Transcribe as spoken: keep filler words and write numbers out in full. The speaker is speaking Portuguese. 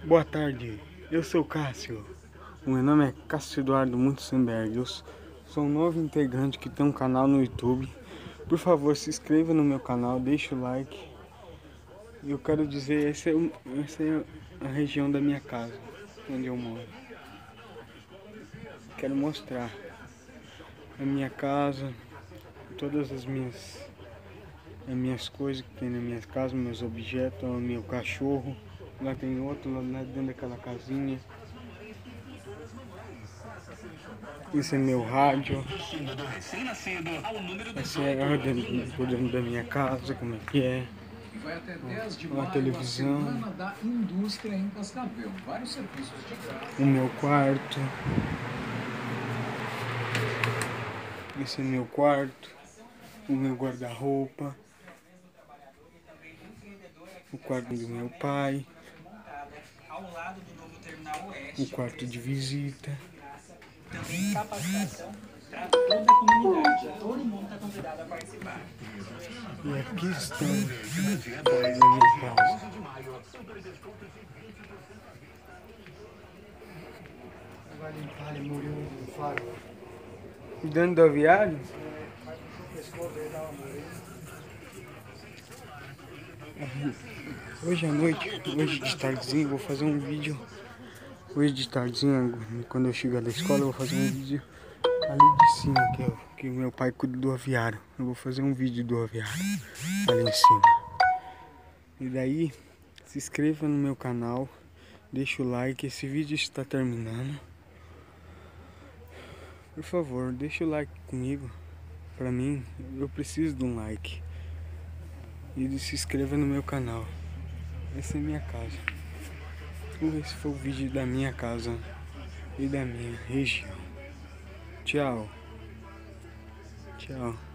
Boa tarde, eu sou o Cássio. O meu nome é Cássio Eduardo Mutzenberg. Eu sou um novo integrante que tem um canal no YouTube. Por favor, se inscreva no meu canal, deixe o like. E eu quero dizer, essa é, essa é a região da minha casa, onde eu moro. Quero mostrar a minha casa, todas as minhas, as minhas coisas que tem na minha casa, meus objetos, o meu cachorro. Lá tem outro, lá dentro daquela casinha. Esse é meu rádio. Essa é a ordem por dentro da minha casa, como é que é. Uma televisão. O meu quarto. Esse é meu quarto. O meu guarda-roupa. O quarto do meu pai. O quarto de visita. Também capacitação para toda a comunidade. Todo mundo está convidado a participar. E aqui estão fora da minha casa. Dentro do aviário? Hoje à noite, hoje de tardezinha, vou fazer um vídeo. Hoje de tardezinha, quando eu chegar da escola, eu vou fazer um vídeo ali de cima, que, é, que o meu pai cuida do aviário. Eu vou fazer um vídeo do aviário ali em cima. E daí, se inscreva no meu canal, deixa o like. Esse vídeo está terminando. Por favor, deixa o like comigo. Pra mim, eu preciso de um like. E se inscreva no meu canal. Essa é a minha casa. Esse foi o vídeo da minha casa e da minha região. Tchau. Tchau.